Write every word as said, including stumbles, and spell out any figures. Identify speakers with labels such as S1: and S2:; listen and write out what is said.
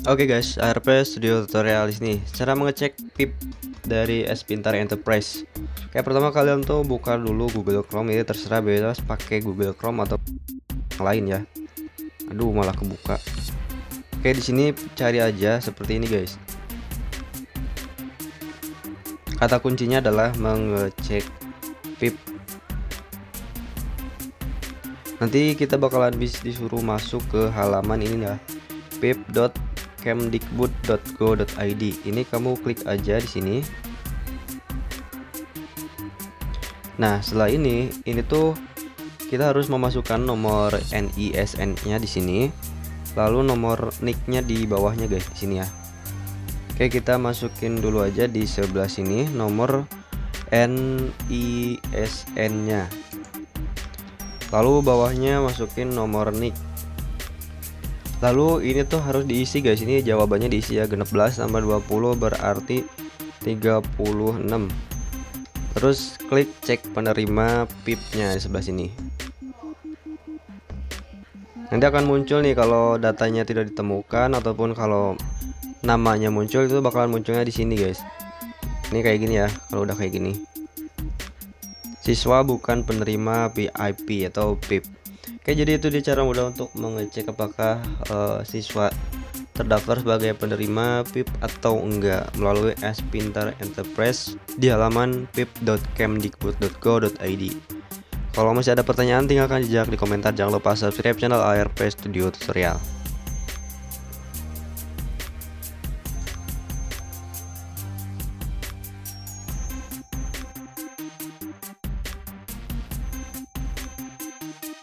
S1: Oke guys, A R P Studio Tutorial di sini. Cara mengecek P I P dari S Pintar Enterprise. Kayak pertama kalian tuh buka dulu Google Chrome, ini terserah bebas pakai Google Chrome atau yang lain ya. Aduh, malah kebuka. Oke, di sini cari aja seperti ini guys. Kata kuncinya adalah mengecek P I P. Nanti kita bakalan bisa disuruh masuk ke halaman ini ya, p i p dot kemdikbud dot go dot i d. Ini kamu klik aja di sini. Nah, setelah ini, ini tuh kita harus memasukkan nomor N I S N-nya di sini, lalu nomor N I C-nya di bawahnya guys, di sini ya. Oke, kita masukin dulu aja di sebelah sini nomor N I S N-nya. Lalu bawahnya masukin nomor N I C. Lalu ini tuh harus diisi guys, ini jawabannya diisi ya, genep belas tambah dua puluh berarti tiga puluh enam. Terus klik cek penerima P I P-nya di sebelah sini. Nanti akan muncul nih kalau datanya tidak ditemukan ataupun kalau namanya muncul, itu bakalan munculnya di sini guys. Ini kayak gini ya, kalau udah kayak gini. Siswa bukan penerima V I P atau P I P. Oke, jadi itu dia cara mudah untuk mengecek apakah uh, siswa terdaftar sebagai penerima P I P atau enggak melalui S Pintar Enterprise di halaman p i p dot kemdikbud dot go dot i d. Kalau masih ada pertanyaan, tinggalkan jejak di komentar. Jangan lupa subscribe channel A R P Studio Tutorial.